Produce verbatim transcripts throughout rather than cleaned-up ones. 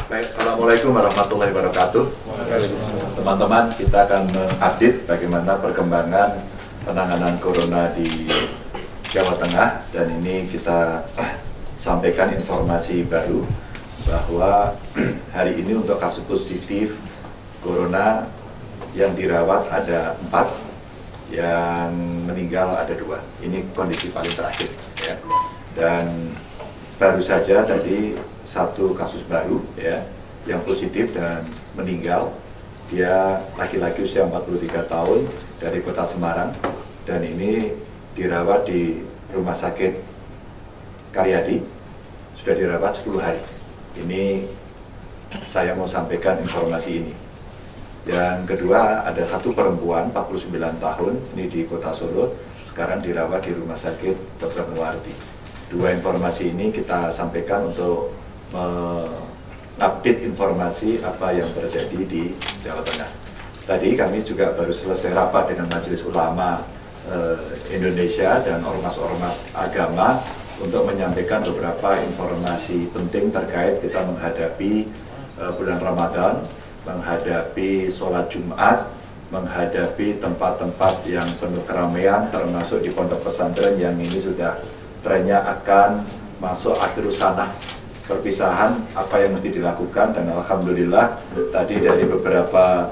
Baik, Assalamualaikum warahmatullahi wabarakatuh. Teman-teman, kita akan mengupdate bagaimana perkembangan penanganan corona di Jawa Tengah, dan ini kita sampaikan informasi baru bahwa hari ini untuk kasus positif corona yang dirawat ada empat, yang meninggal ada dua. Ini kondisi paling terakhir, ya. Dan baru saja tadi satu kasus baru, ya, yang positif dan meninggal. Dia laki-laki usia empat puluh tiga tahun dari kota Semarang, dan ini dirawat di Rumah Sakit Karyadi, sudah dirawat sepuluh hari. Ini saya mau sampaikan informasi ini. Yang kedua, ada satu perempuan empat puluh sembilan tahun, ini di kota Solo, sekarang dirawat di Rumah Sakit Dokter Muwardi. Dua informasi ini kita sampaikan untuk mengupdate informasi apa yang terjadi di Jawa Tengah. Tadi kami juga baru selesai rapat dengan Majelis Ulama eh, Indonesia dan ormas-ormas agama untuk menyampaikan beberapa informasi penting terkait kita menghadapi eh, bulan Ramadan, menghadapi sholat Jumat, menghadapi tempat-tempat yang penuh keramaian, termasuk di pondok pesantren yang ini sudah trennya akan masuk akhir sanah perpisahan, apa yang mesti dilakukan. Dan alhamdulillah tadi dari beberapa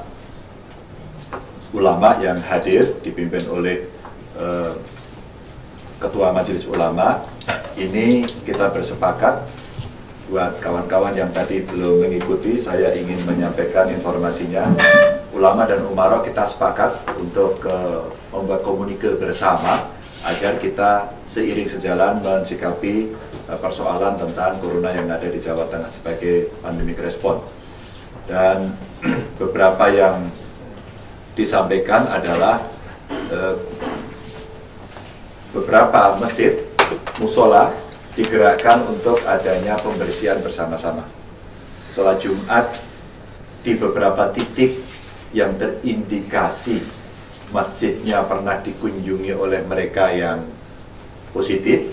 ulama yang hadir dipimpin oleh eh, Ketua Majelis Ulama, ini kita bersepakat. Buat kawan-kawan yang tadi belum mengikuti, saya ingin menyampaikan informasinya. Ulama dan umarok kita sepakat untuk uh, membuat komunike bersama agar kita seiring sejalan mensikapi uh, persoalan tentang corona yang ada di Jawa Tengah sebagai pandemic respon. Dan beberapa yang disampaikan adalah uh, beberapa masjid, musola digerakkan untuk adanya pembersihan bersama-sama. Sholat Jumat di beberapa titik yang terindikasi masjidnya pernah dikunjungi oleh mereka yang positif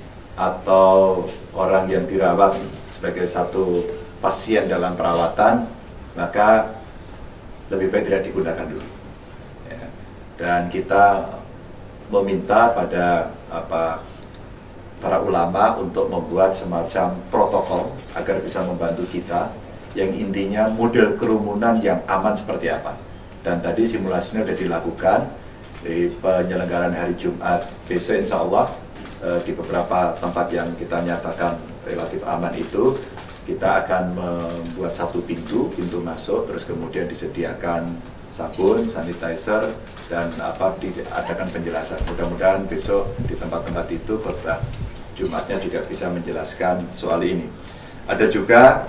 atau orang yang dirawat sebagai satu pasien dalam perawatan, maka lebih baik tidak digunakan dulu. Ya. Dan kita meminta pada apa para ulama untuk membuat semacam protokol agar bisa membantu kita, yang intinya model kerumunan yang aman seperti apa. Dan tadi simulasinya sudah dilakukan di penyelenggaraan hari Jumat besok, insya Allah eh, di beberapa tempat yang kita nyatakan relatif aman itu kita akan membuat satu pintu pintu masuk, terus kemudian disediakan sabun, sanitizer, dan apa diadakan penjelasan. Mudah-mudahan besok di tempat-tempat itu khotbah Jumatnya juga bisa menjelaskan soal ini. Ada juga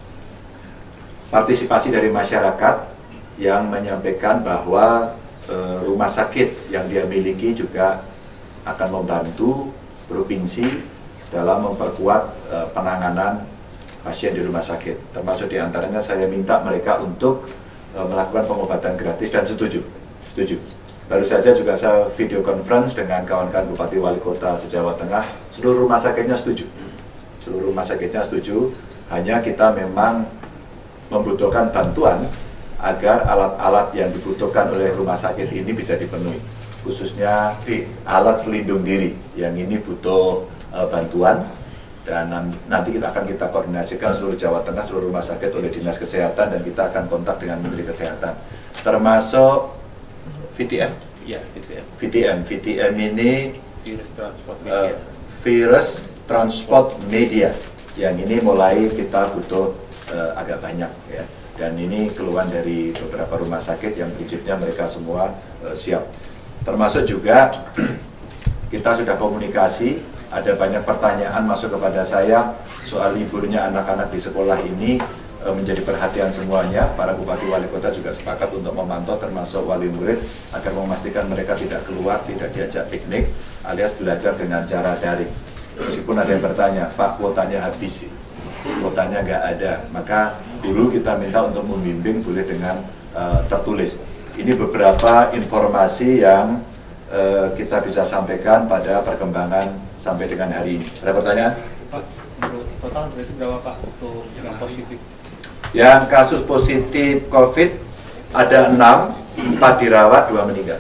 partisipasi dari masyarakat yang menyampaikan bahwa e, rumah sakit yang dia miliki juga akan membantu provinsi dalam memperkuat e, penanganan pasien di rumah sakit. Termasuk diantaranya saya minta mereka untuk e, melakukan pengobatan gratis, dan setuju. Setuju. Baru saja juga saya video conference dengan kawan-kawan Bupati Wali Kota se-Jawa Tengah, seluruh rumah sakitnya setuju. Seluruh rumah sakitnya setuju, hanya kita memang membutuhkan bantuan agar alat-alat yang dibutuhkan oleh rumah sakit ini bisa dipenuhi. Khususnya di alat pelindung diri, yang ini butuh uh, bantuan, dan nanti kita akan kita koordinasikan seluruh Jawa Tengah, seluruh rumah sakit oleh Dinas Kesehatan, dan kita akan kontak dengan Menteri Kesehatan. Termasuk V T M. Ya, V T M. V T M. V T M ini virus transport media. Uh, virus transport media. Yang ini mulai kita butuh uh, agak banyak, ya. Dan ini keluhan dari beberapa rumah sakit yang prinsipnya mereka semua uh, siap. Termasuk juga kita sudah komunikasi, ada banyak pertanyaan masuk kepada saya soal liburnya anak-anak di sekolah ini. Menjadi perhatian semuanya. Para bupati wali kota juga sepakat untuk memantau, termasuk wali murid, agar memastikan mereka tidak keluar, tidak diajak piknik, alias belajar dengan cara daring. Meskipun ada yang bertanya, Pak, kuotanya habis, kuotanya nggak ada, maka guru kita minta untuk membimbing boleh dengan uh, tertulis. Ini beberapa informasi yang uh, kita bisa sampaikan pada perkembangan sampai dengan hari ini. Ada pertanyaan? Pak, total berarti berapa Pak untuk yang positif? Yang kasus positif COVID ada enam, empat dirawat, dua meninggal.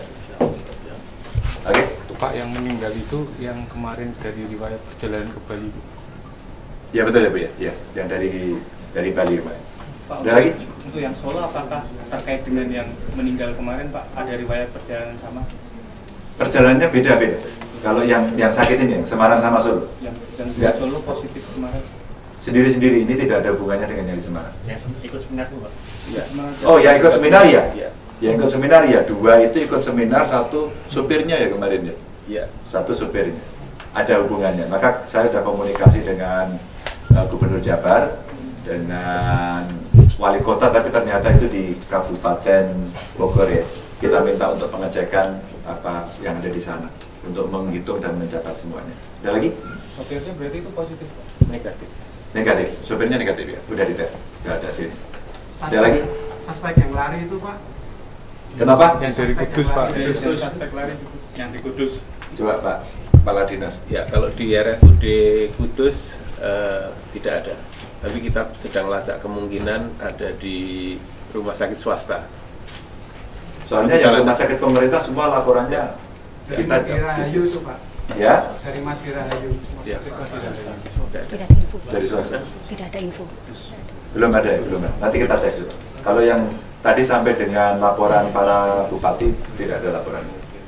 Oke? Okay? Pak, yang meninggal itu yang kemarin dari riwayat perjalanan ke Bali. Ya betul ya Bu ya, ya yang dari dari Bali kemarin. Pak, ada lagi? Untuk yang Solo apakah terkait dengan yang meninggal kemarin Pak, ada riwayat perjalanan sama? Perjalanannya beda-beda. Kalau yang yang sakit ini, yang Semarang sama Solo. Yang yang di Ya. Solo positif kemarin. Sendiri-sendiri, ini tidak ada hubungannya dengan yang di Semarang. Ya, ikut seminar tuh Pak. Ya. Oh ya ikut seminar ya? Ya. Yang ikut seminar ya, dua itu ikut seminar, satu supirnya ya kemarin ya. Ya. Satu supirnya. Ada hubungannya. Maka saya sudah komunikasi dengan uh, Gubernur Jabar, dengan wali kota, tapi ternyata itu di Kabupaten Bogor ya. Kita minta untuk pengecekan apa yang ada di sana untuk menghitung dan mencatat semuanya. Ada lagi? Sopirnya berarti itu positif Pak? Negatif. Negatif. Supirnya negatif ya. Udah dites. Nggak ada sini. Ada lagi? Aspek yang lari itu Pak. Kenapa? Yang dari Kudus Pak. Ada Kudus. yang suspek lari yang di Kudus. Coba Pak Kepala Dinas. Ya, kalau di R S U D Kudus eh, tidak ada. Tapi kita sedang lacak kemungkinan ada di rumah sakit swasta. Soalnya yang rumah sakit pemerintah semua laporannya Dari kita Madirahayu itu Pak. ya Dari Madirahayu. Ya. Madirahayu. Tidak ada info. dari swasta. Tidak ada info. Belum ada ya, belum ada. Nanti kita cek dulu. Kalau yang tadi sampai dengan laporan para bupati tidak ada laporan.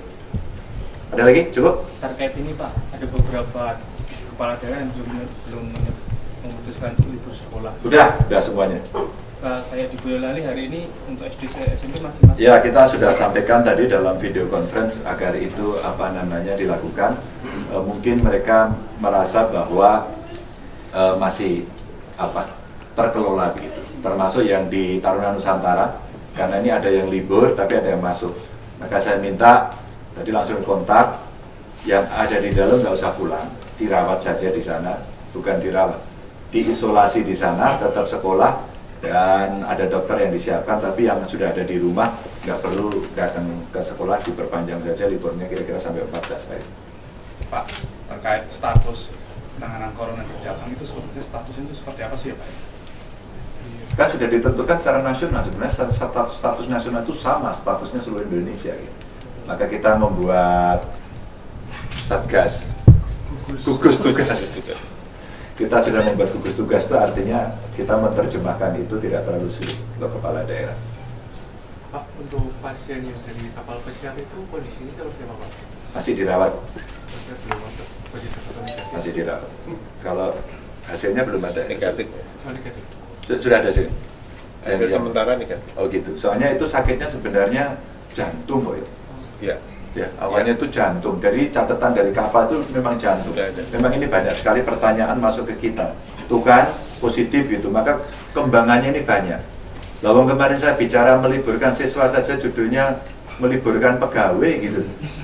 Ada lagi? Cukup? Terkait ini Pak, ada beberapa kepala daerah yang belum belum memutuskan untuk libur sekolah. Sudah, sudah semuanya. Kayak di Boyolali hari ini untuk S D S M P masih masih. Ya, kita sudah sampaikan tadi dalam video conference agar itu apa namanya dilakukan. E, mungkin mereka merasa bahwa e, masih apa terkelola begitu. Termasuk yang di Taruna Nusantara, karena ini ada yang libur tapi ada yang masuk. Maka saya minta tadi langsung kontak yang ada di dalam nggak usah pulang, dirawat saja di sana, bukan dirawat, diisolasi di sana, tetap sekolah. Dan ada dokter yang disiapkan, tapi yang sudah ada di rumah nggak perlu datang ke sekolah, diperpanjang saja liburnya kira-kira sampai empat belas hari. Pak, terkait status penanganan corona di Jateng itu sebetulnya statusnya itu seperti apa sih ya Pak? Kan sudah ditentukan secara nasional, sebenarnya status, status nasional itu sama statusnya seluruh Indonesia gitu. Maka kita membuat satgas, gugus tugas. Kita sudah membuat gugus tugas, itu artinya kita menerjemahkan itu tidak terlalu sulit untuk kepala daerah. Pak, untuk pasien yang dari kapal pesiar itu kondisinya seperti apa Pak? Masih dirawat, Saya belum ada positif atau negatif. masih dirawat. Kalau hasilnya belum ada. Negatif. Oh, negatif. Sudah ada sih. Hasil sementara negatif. Oh gitu. Soalnya itu sakitnya sebenarnya jantung kok ya. Ya. Ya, awalnya itu jantung. Dari catatan dari kapal itu memang jantung. Sudah ada. Memang ini banyak sekali pertanyaan masuk ke kita. Tuh kan positif gitu. Maka kembangannya ini banyak. Lalu kemarin saya bicara meliburkan siswa saja judulnya meliburkan pegawai gitu.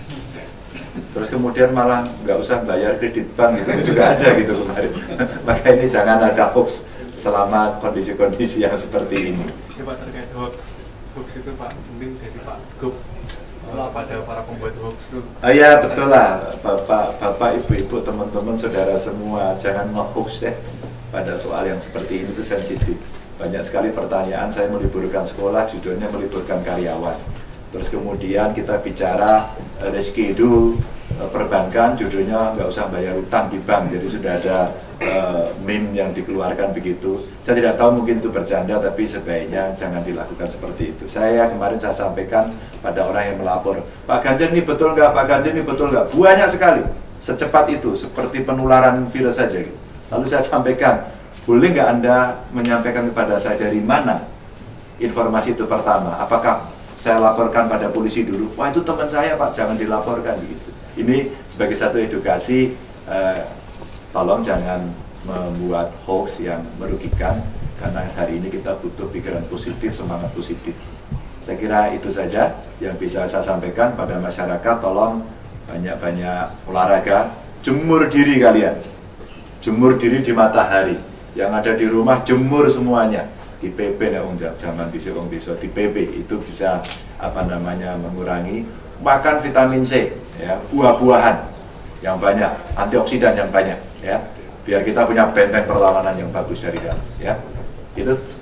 Terus kemudian malah nggak usah bayar kredit bank gitu juga ada gitu kemarin. Maka ini jangan ada hoax selama kondisi-kondisi yang seperti ini. Coba terkait hoax, hoax itu Pak, mungkin dari Pak Gub pada para pembuat hoax itu. Oh iya betul lah, bapak, bapak, ibu-ibu, teman-teman, saudara semua jangan nge-hoax deh pada soal yang seperti ini, itu sensitif. Banyak sekali pertanyaan, saya meliburkan sekolah, judulnya meliburkan karyawan. Terus kemudian kita bicara uh, reschedule uh, perbankan, judulnya nggak usah bayar utang di bank, jadi sudah ada uh, meme yang dikeluarkan begitu. Saya tidak tahu mungkin itu bercanda, tapi sebaiknya jangan dilakukan seperti itu. Saya kemarin saya sampaikan pada orang yang melapor, Pak Ganjar ini betul nggak, Pak Ganjar ini betul nggak? Banyak sekali, secepat itu, seperti penularan virus saja. Gitu. Lalu saya sampaikan, boleh nggak Anda menyampaikan kepada saya dari mana informasi itu pertama? Apakah saya laporkan pada polisi dulu? Wah itu teman saya Pak, jangan dilaporkan gitu. Ini sebagai satu edukasi, eh, tolong jangan membuat hoax yang merugikan, karena hari ini kita butuh pikiran positif, semangat positif. Saya kira itu saja yang bisa saya sampaikan pada masyarakat. Tolong banyak-banyak olahraga, jemur diri kalian, jemur diri di matahari. Yang ada di rumah jemur semuanya, di P P nek wong zaman dhisik wong desa di P P itu bisa apa namanya mengurangi. Makan vitamin C, ya, buah-buahan yang banyak, antioksidan yang banyak, ya, biar kita punya benteng perlawanan yang bagus dari dalam, ya. Itu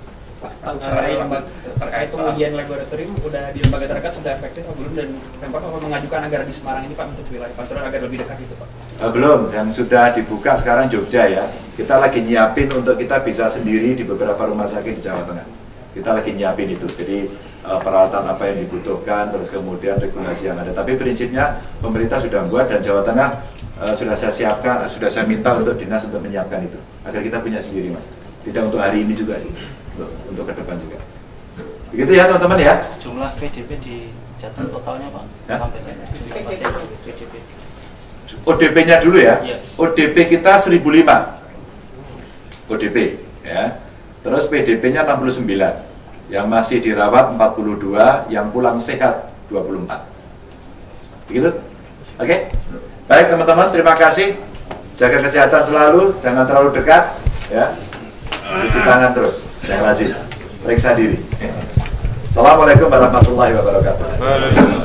terkait terkait pengujian laboratorium udah di lembaga terdekat sudah efektif atau belum, dan Pemkot apa mengajukan anggaran di Semarang ini Pak untuk wilayah Pantura agar lebih dekat itu Pak? Uh, belum, yang sudah dibuka sekarang Jogja ya. Kita lagi nyiapin untuk kita bisa sendiri di beberapa rumah sakit di Jawa Tengah. Kita lagi nyiapin itu. Jadi uh, peralatan apa yang dibutuhkan, terus kemudian regulasi yang ada. Tapi prinsipnya pemerintah sudah buat dan Jawa Tengah uh, sudah saya siapkan, uh, sudah saya minta untuk dinas untuk menyiapkan itu agar kita punya sendiri Mas. Tidak untuk hari ini juga sih, untuk, untuk ke depan juga. Begitu ya teman-teman ya. Jumlah P D P di Jateng totalnya Pak ya? Sampai saya jumlah pasien P D P. O D P-nya dulu ya. Ya. O D P kita seribu lima. O D P ya. Terus P D P-nya enam puluh sembilan. Yang masih dirawat empat puluh dua, yang pulang sehat dua puluh empat. Begitu? Oke? Okay? Baik teman-teman, terima kasih. Jaga kesehatan selalu, jangan terlalu dekat ya. Cuci tangan terus, yang rajin. Periksa diri. Assalamualaikum warahmatullahi wabarakatuh.